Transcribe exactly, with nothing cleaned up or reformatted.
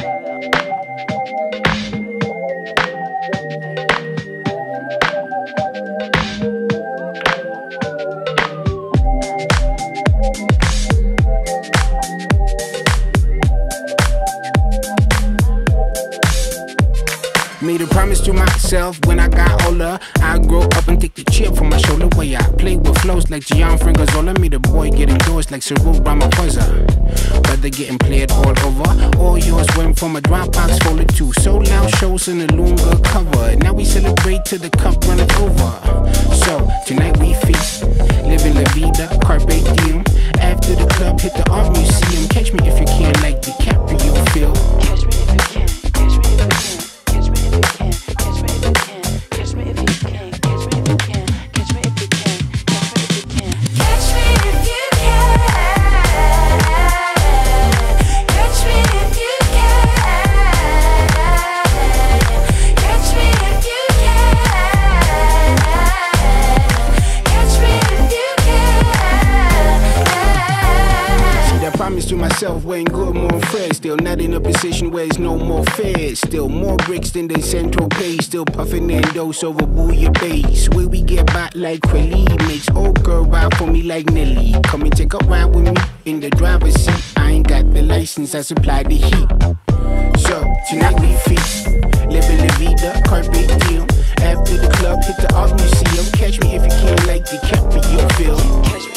Made a promise to myself when I got older, I'd grow up and take the chip from my shoulder. Way I play with flows like Gianfranco Zola. Made a boy get endorsed like Cyril Ramaphosa. But they're getting played all over. All yours went from a Dropbox folder to so loud shows in a Lunga cover. Now we celebrate till the cup runneth over. So tonight we feast, living la vida, carpe diem. After the club, hit the art museum. Catch me if you can, like DiCaprio feel. Catch me if you can, catch me if you can. Catch me if you can, catch me if you can, catch me if you can, catch me if you can, catch me if you can, catch me if you can. Catch me if you can. Catch me if you can. Catch me if you can. See that promise to myself, wasn't good, more fair. Still not in a position where it's no more fair. Still more bricks than the central pay. Still puffing and dose over Vuyo base. Where we get back like Quelly. Makes old girl ride for me like Nelly. Come and take a ride with me in the driver's seat. I ain't got the license, I supply the heat. So tonight we feast, living la vida, carpe diem. After the club, hit the art museum. Catch me if you can, like DiCaprio feel.